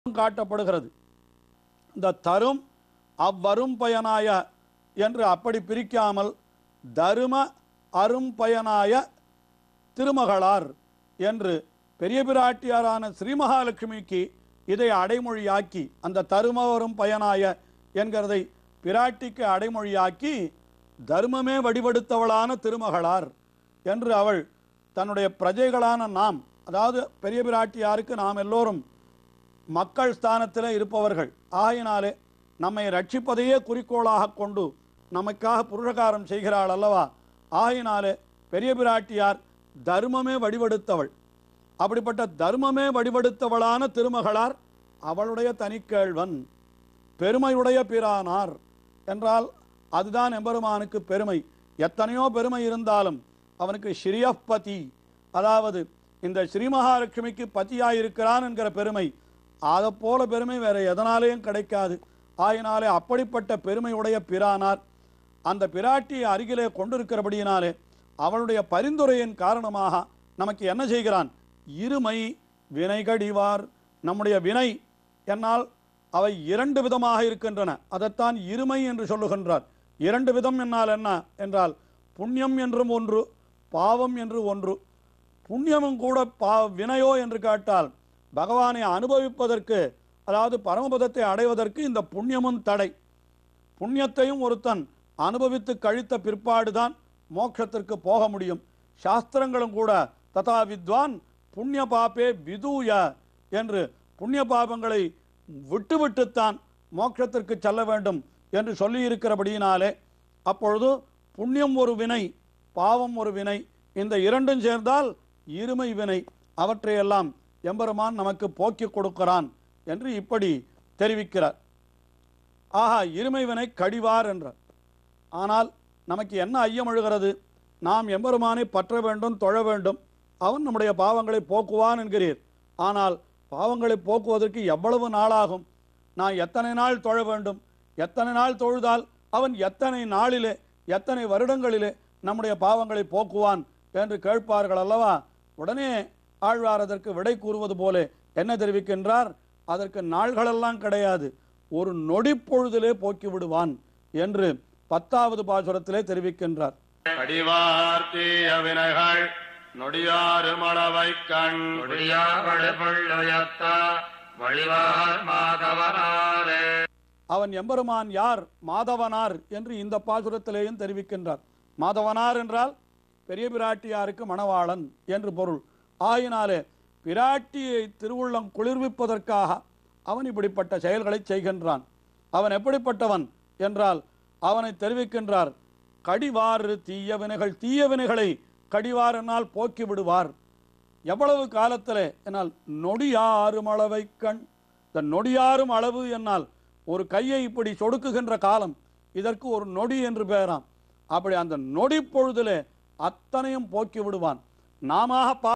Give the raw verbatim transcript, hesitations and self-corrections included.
காட்டப்படுகிறது. இந்த தரும் அவ்வரும் பயனாய என்று அப்படி பிரிக்காமல் தரும அரும் பயனாய திருமகளார் என்று பெரிய பிராட்டியாரான ஸ்ரீ மகாலட்சுமிக்கு இதை அடைமொழியாக்கி, அந்த தருமவரும் பயனாய என்கிறதை பிராட்டிக்கு அடைமொழியாக்கி தர்மமே வடிவெடுத்தவளான திருமகளார் என்று அவள் தன்னுடைய பிரஜைகளான நாம், அதாவது பெரிய பிராட்டியாருக்கு நாம் எல்லோரும் மக்கள் ஸ்தானத்தில் இருப்பவர்கள் ஆகினாலே நம்மை ரட்சிப்பதையே குறிக்கோளாக கொண்டு நமக்காக புருஷகாரம் செய்கிறாள் அல்லவா. ஆகினாலே பெரிய பிராட்டியார் தர்மமே வடிவெடுத்தவள். அப்படிப்பட்ட தர்மமே வடிவெடுத்தவளான திருமகளார் அவளுடைய தனிக்கேழ்வன் பெருமையுடைய பிரானார் என்றால் அதுதான் எம்பெருமானுக்கு பெருமை. எத்தனையோ பெருமை இருந்தாலும் அவனுக்கு ஸ்ரீயப்பதி, அதாவது இந்த ஸ்ரீ மகாலட்சுமிக்கு பத்தியாயிருக்கிறான் என்கிற பெருமை, அதை போல பெருமை வேற எதனாலேயும் கிடைக்காது. ஆயினாலே அப்படிப்பட்ட பெருமையுடைய பிரானார் அந்த பிராட்டியை அருகிலே கொண்டிருக்கிறபடியினாலே அவளுடைய பரிந்துரையின் காரணமாக நமக்கு என்ன செய்கிறான்? இருமை வினைகடிவார். நம்முடைய வினை என்னால் அவை இரண்டு விதமாக இருக்கின்றன. அதைத்தான் இருமை என்று சொல்லுகின்றார். இரண்டு விதம் என்னால் என்ன என்றால் புண்ணியம் என்றும் ஒன்று, பாவம் என்று ஒன்று. புண்ணியமும் கூட பா வினையோ என்று கேட்டால் பகவானை அனுபவிப்பதற்கு, அதாவது பரமபதத்தை அடைவதற்கு இந்த புண்ணியமும் தடை. புண்ணியத்தையும் ஒருத்தன் அனுபவித்து கழித்த பிற்பாடுதான் மோட்சத்திற்கு போக முடியும். சாஸ்திரங்களும் கூட ததா வித்வான் புண்ணிய பாப்பே விதூய என்று புண்ணிய பாபங்களை விட்டுவிட்டுத்தான் மோட்சத்திற்கு செல்ல வேண்டும் என்று சொல்லியிருக்கிறபடியினாலே அப்பொழுது புண்ணியம் ஒரு வினை, பாவம் ஒரு வினை, இந்த இரண்டும் சேர்ந்தால் இருமை வினை. அவற்றையெல்லாம் எம்பெருமான் நமக்கு போக்கி கொடுக்கிறான் என்று இப்படி தெரிவிக்கிறார். ஆஹா, இருமை வினை கடிவார் என்றார். ஆனால் நமக்கு என்ன ஐயம் எழுகிறது? நாம் எம்பெருமானை பற்ற வேண்டும், தொழ வேண்டும், அவன் நம்முடைய பாவங்களை போக்குவான் என்கிறீர். ஆனால் பாவங்களை போக்குவதற்கு எவ்வளவு நாளாகும்? நான் எத்தனை நாள் தொழ வேண்டும்? எத்தனை நாள் தொழுதால் அவன் எத்தனை நாளிலே, எத்தனை வருடங்களிலே நம்முடைய பாவங்களை போக்குவான் என்று கேட்பார்கள் அல்லவா. உடனே ஆழ்வார் அதற்கு விடை கூறுவது போல என்ன தெரிவிக்கின்றார்? அதற்கு நாள்களெல்லாம் கிடையாது, ஒரு நொடி பொழுதிலே போக்கி விடுவான் என்று பத்தாவது பாசுரத்திலே தெரிவிக்கின்றார். நொடியாறு மளவை கண் அவன் எம்பெருமான் யார்? மாதவனார் என்று இந்த பாசுரத்திலேயும் தெரிவிக்கின்றார். மாதவனார் என்றால் பெரிய பிராட்டியாருக்கு மணவாளன் என்று பொருள். ஆயினாலே பிராட்டியை திருவுள்ளம் குளிர்விப்பதற்காக அவன் இப்படிப்பட்ட செயல்களை செய்கின்றான். அவன் எப்படிப்பட்டவன் என்றால் அவனை தெரிவிக்கின்றார். கடிவாறு தீய வினைகள், தீய வினைகளை கடிவார் என்னால் போக்கி விடுவார். எவ்வளவு காலத்திலே என்னால் நொடியாறும் அளவை கண். இந்த நொடியாறும் அளவு என்னால் ஒரு கையை இப்படி சொடுக்குகின்ற காலம், இதற்கு ஒரு நொடி என்று பெயராம். அப்படி அந்த நொடி பொழுதிலே அத்தனையும் போக்கி விடுவான். நாம